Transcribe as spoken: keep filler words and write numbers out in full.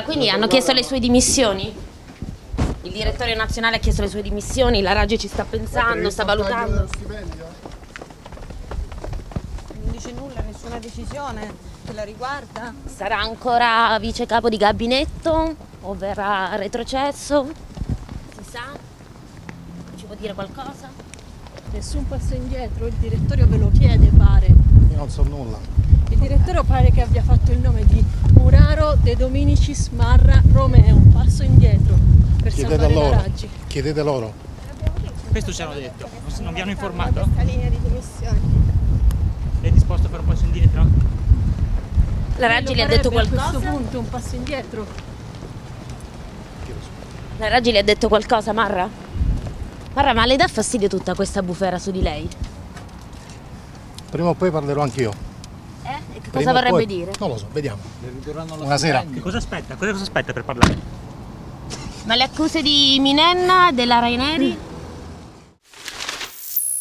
Quindi hanno chiesto le sue dimissioni? Il direttore nazionale ha chiesto le sue dimissioni, la Raggi ci sta pensando, sta valutando. Non dice nulla, nessuna decisione che la riguarda. Sarà ancora vice capo di gabinetto o verrà retrocesso? Si sa? Ci può dire qualcosa? Nessun passo indietro, il direttorio ve lo chiede, pare. Io non so nulla. Il direttorio pare che abbia fatto il nome di Muraro De Dominicis Marra Romeo, un passo indietro per Chiedete salvare loro. la Raggi. Chiedete loro. Questo ci hanno detto, non vi hanno informato? Questa linea di dimissioni. Lei è disposto a fare un passo indietro? La Raggi le ha Farebbe detto a questo qualcosa? punto un passo indietro. La Raggi le ha detto qualcosa, Marra? Marra, ma le dà fastidio tutta questa bufera su di lei? Prima o poi parlerò anch'io. Eh? E che Prima cosa o vorrebbe poi- dire? Non lo so, vediamo. Le ridurranno lo Una sera. Che cosa aspetta? Cosa cosa aspetta per parlare? Ma le accuse di Minenna, della Raineri?